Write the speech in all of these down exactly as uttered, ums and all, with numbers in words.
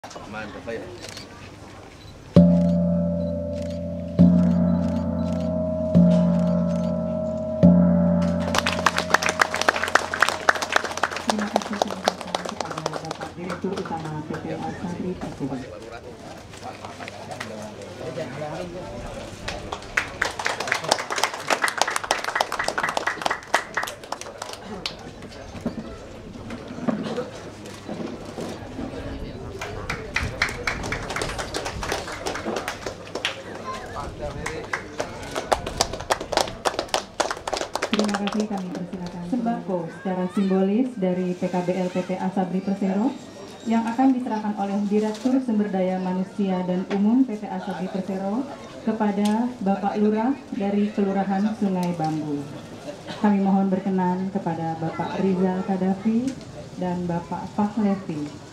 Mantap ya. Terima kasih kepada Bapak Direktur Utama P T Asabri Persero. Terima kasih, kami persilakan sembako secara simbolis dari P K B L P T Asabri Persero yang akan diserahkan oleh Direktur Sumber Daya Manusia dan Umum P T Asabri Persero kepada Bapak Lurah dari Kelurahan Sungai Bambu. Kami mohon berkenan kepada Bapak Rizal Kadafi dan Bapak Fahlevi.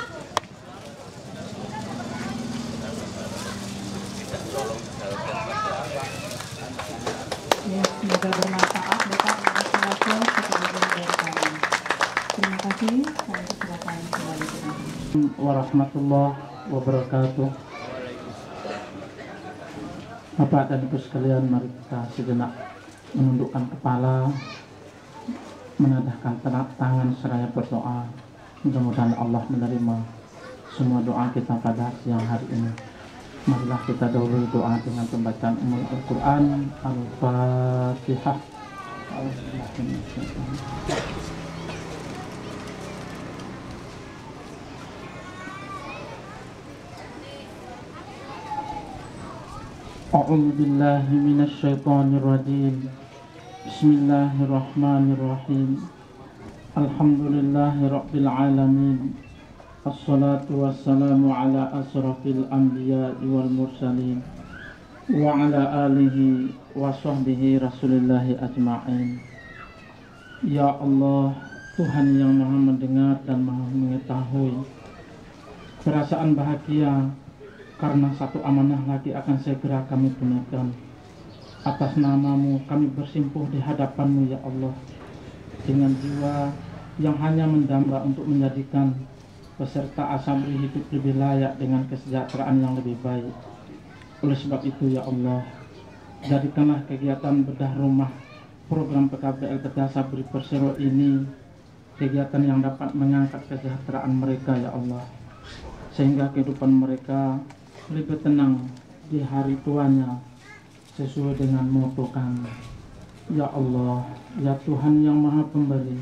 Ya, semoga bermanfaat Bapak menjelaskan sebagai dari kami. Terima kasih. Kami persilakan kembali ke kami. Warahmatullahi wabarakatuh. Bapak dan Ibu sekalian, mari kita sejenak menundukkan kepala, menadahkan tangan seraya berdoa. Mudah-mudahan Allah menerima semua doa kita pada siang hari ini. Marilah kita dahului doa dengan pembacaan umum Al-Quran. Al-Fatihah. A'udzu billahi minasy syaithanir rajim. Bismillahirrahmanirrahim. Alhamdulillahi rabbil alamin. Assalatu wassalamu ala asrafil anbiya'i wal mursalin wa ala alihi wa sahbihi rasulillahi ajma'in. Ya Allah, Tuhan yang maha mendengar dan maha mengetahui, perasaan bahagia karena satu amanah lagi akan segera kami tunaikan. Atas namamu kami bersimpuh di hadapanmu ya Allah, dengan jiwa yang hanya mendamba untuk menjadikan peserta Asabri hidup lebih layak dengan kesejahteraan yang lebih baik. Oleh sebab itu ya Allah, jadikanlah kegiatan bedah rumah program P K B L P T Asabri Persero ini kegiatan yang dapat mengangkat kesejahteraan mereka ya Allah, sehingga kehidupan mereka lebih tenang di hari tuanya sesuai dengan moto kami. Ya Allah, ya Tuhan yang maha pemberi,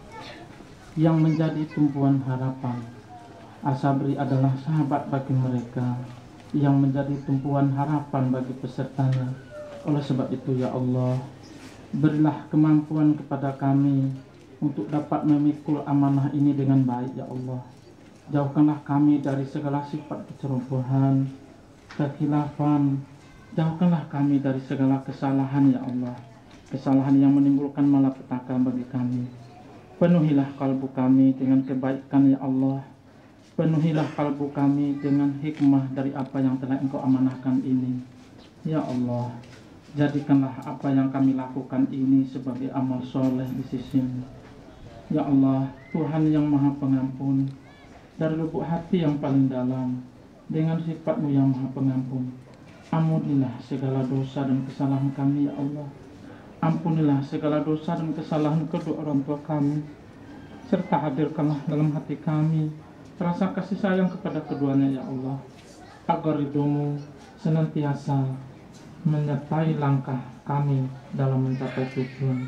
yang menjadi tumpuan harapan, Asabri adalah sahabat bagi mereka, yang menjadi tumpuan harapan bagi pesertanya. Oleh sebab itu ya Allah, berilah kemampuan kepada kami untuk dapat memikul amanah ini dengan baik ya Allah. Jauhkanlah kami dari segala sifat kecerobohan, kekhilafan. Jauhkanlah kami dari segala kesalahan ya Allah, kesalahan yang menimbulkan malapetaka bagi kami. Penuhilah kalbu kami dengan kebaikan ya Allah. Penuhilah kalbu kami dengan hikmah dari apa yang telah Engkau amanahkan ini. Ya Allah, jadikanlah apa yang kami lakukan ini sebagai amal soleh di sisimu. Ya Allah, Tuhan yang maha pengampun, dari lubuk hati yang paling dalam, dengan sifat-Mu yang maha pengampun, ampunilah segala dosa dan kesalahan kami ya Allah. Ampunilah segala dosa dan kesalahan kedua orang tua kami, serta hadirkanlah dalam hati kami rasa kasih sayang kepada keduanya ya Allah, agar ridho-Mu senantiasa menyertai langkah kami dalam mencapai tujuan.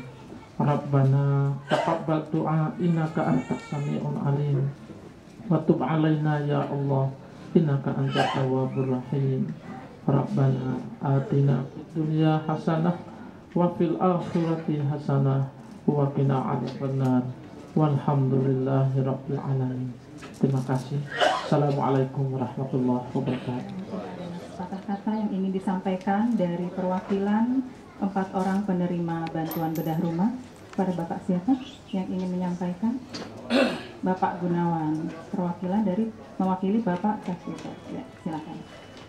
Rabbana taqabbal du'a innaka antas sami'un alim wa tub 'alaina ya Allah innaka antat tawwabur rahim. Rabbana atina fid dunya hasanah wa fil akhirati hasanah wa qina 'adzabannar. Walhamdulillahi rabbil alamin. Terima kasih. Assalamualaikum warahmatullahi wabarakatuh. Kata-kata yang ingin disampaikan dari perwakilan empat orang penerima bantuan bedah rumah. Pada Bapak siapa yang ingin menyampaikan? Bapak Gunawan, perwakilan dari mewakili Bapak Kasito. Ya, silakan.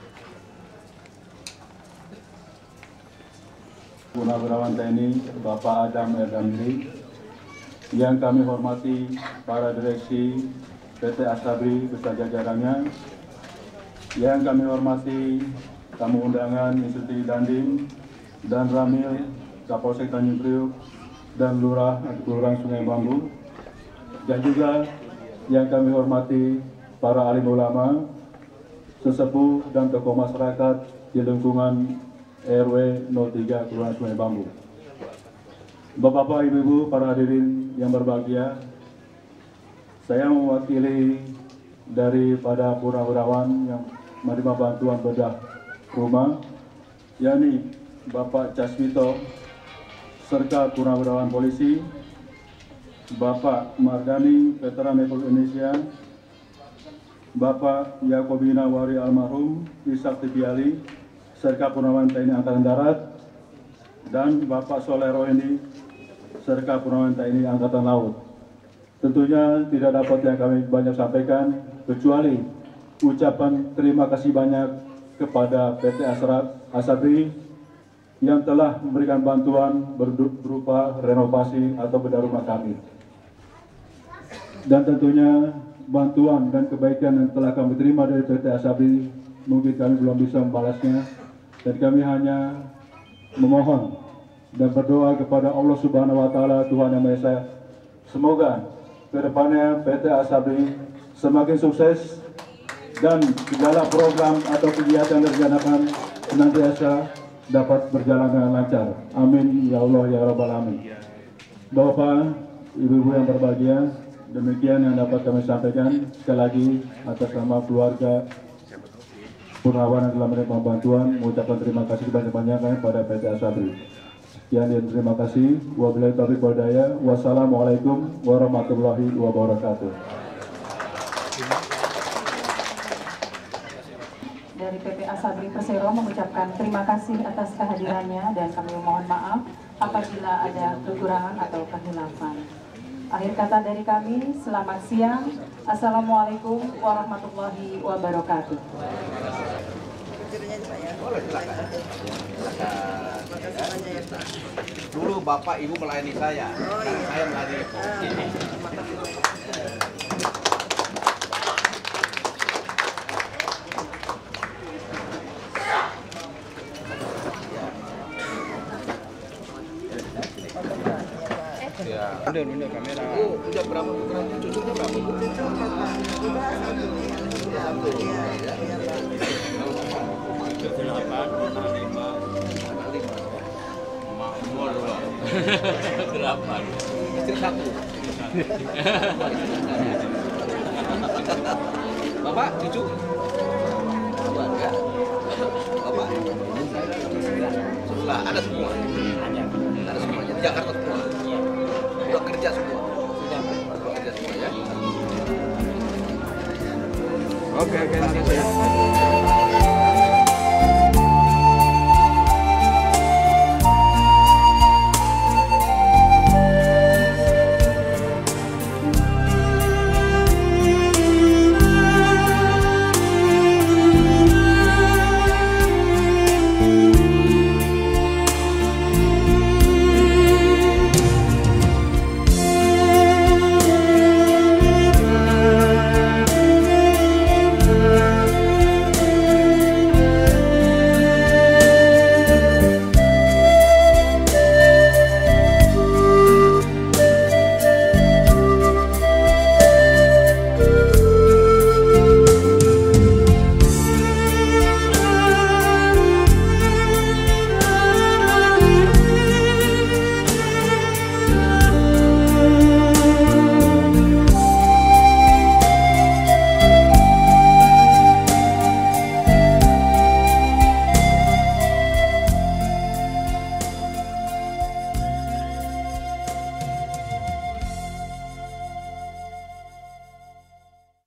Purnawirawan T N I Bapak Adam Erdamri, yang kami hormati para direksi P T Asabri beserta jajarannya, yang kami hormati tamu undangan Institusi Dandim dan Ramil Kapolsek Tanjung Priuk dan Lurah atau Kelurahan Sungai Bambu, dan juga yang kami hormati para alim ulama, sesepuh dan tokoh masyarakat di lingkungan R W nol tiga Kelurahan Sungai Bambu. Bapak-bapak, ibu-ibu, para hadirin yang berbahagia, saya mewakili daripada Purnawirawan yang menerima bantuan bedah rumah, yakni Bapak Caswito, serta Purnawirawan Polisi, Bapak Mardani, Veteran Republik Indonesia, Bapak Yakobina Wari almarhum, Ishak Tibiali, serta Purnawirawan T N I Angkatan Darat, dan Bapak Soleh Rohindi, serta Purnawirawan T N I Angkatan Laut. Tentunya tidak dapat yang kami banyak sampaikan, kecuali ucapan terima kasih banyak kepada P T Asabri yang telah memberikan bantuan berupa renovasi atau bedah rumah kami. Dan tentunya bantuan dan kebaikan yang telah kami terima dari P T Asabri, mungkin kami belum bisa membalasnya, dan kami hanya memohon dan berdoa kepada Allah Subhanahu wa Ta'ala, Tuhan Yang Maha Esa, semoga kedepannya P T Asabri semakin sukses dan segala program atau kegiatan yang direncanakan senantiasa dapat berjalan dengan lancar. Amin ya Allah ya Rabbal Alamin. Bapak, ibu-ibu yang berbahagia, demikian yang dapat kami sampaikan. Sekali lagi atas nama keluarga Purnawan yang telah menerima bantuan, mengucapkan terima kasih banyak-banyaknya kepada P T Asabri. Sekian, terima kasih. Wabillahi taufiq wal hidayah. Wassalamualaikum warahmatullahi wabarakatuh. Dari P P Asabri Persero mengucapkan terima kasih atas kehadirannya, dan kami mohon maaf apabila ada kekurangan atau kehilafan. Akhir kata dari kami, selamat siang. Assalamualaikum warahmatullahi wabarakatuh. Dulu Bapak Ibu melayani saya, oh, iya. Saya melayani Ibu. Ini. Ya. Udah, udah kamera. Oh, udah berapa putra? Cucunya berapa? Cucu empat. Udah satu. Satu. Iya, iya, iya, Pak. Delapan, anak lima, anak lima. Mak umur dulu. Delapan. Istri satu. Bapak, cucu? Dua, ya. Bapak? Sebelah, ada semua. Ada semuanya di Jakarta semua. Udah kerja semua. Udah kerja semua ya. Oke, oke, terima kasih ya.